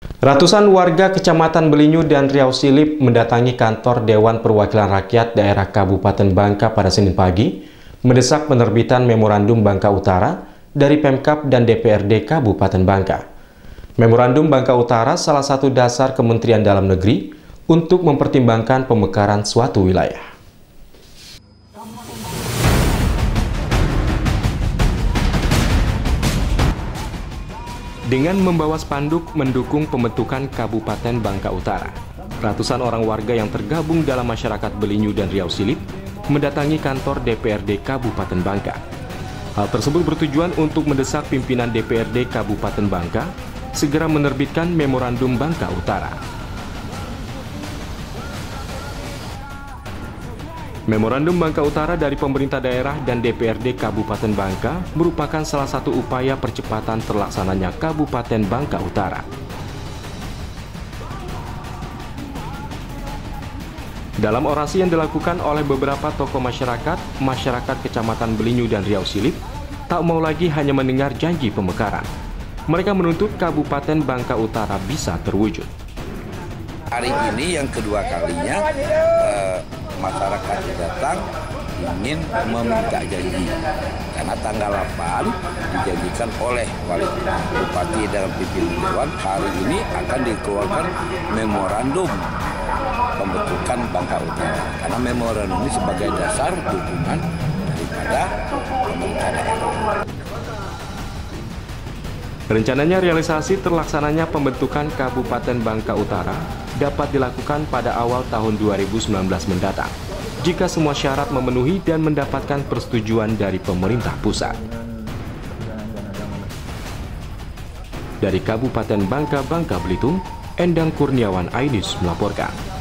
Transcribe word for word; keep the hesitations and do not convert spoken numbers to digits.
Ratusan warga Kecamatan Belinyu dan Riau Silip mendatangi kantor Dewan Perwakilan Rakyat Daerah Kabupaten Bangka pada Senin pagi, mendesak penerbitan Memorandum Bangka Utara dari Pemkab dan D P R D Kabupaten Bangka. Memorandum Bangka Utara salah satu dasar Kementerian Dalam Negeri untuk mempertimbangkan pemekaran suatu wilayah. Dengan membawa spanduk mendukung pembentukan Kabupaten Bangka Utara, ratusan orang warga yang tergabung dalam masyarakat Belinyu dan Riau Silip mendatangi kantor D P R D Kabupaten Bangka. Hal tersebut bertujuan untuk mendesak pimpinan D P R D Kabupaten Bangka segera menerbitkan Memorandum Bangka Utara. Memorandum Bangka Utara dari pemerintah daerah dan D P R D Kabupaten Bangka merupakan salah satu upaya percepatan terlaksananya Kabupaten Bangka Utara. Dalam orasi yang dilakukan oleh beberapa tokoh masyarakat, masyarakat Kecamatan Belinyu dan Riau Silip tak mau lagi hanya mendengar janji pemekaran. Mereka menuntut Kabupaten Bangka Utara bisa terwujud. Hari ini yang kedua kalinya eh, masyarakat datang ingin meminta janji karena tanggal delapan dijanjikan oleh Wali Bupati dan pimpinan Dewan hari ini akan dikeluarkan memorandum pembentukan Bangka Utara karena memorandum ini sebagai dasar dukungan daripada pemerintah daerah. Rencananya realisasi terlaksananya pembentukan Kabupaten Bangka Utara dapat dilakukan pada awal tahun dua ribu sembilan belas mendatang, jika semua syarat memenuhi dan mendapatkan persetujuan dari pemerintah pusat. Dari Kabupaten Bangka, Bangka Belitung, Endang Kurniawan, iNews melaporkan.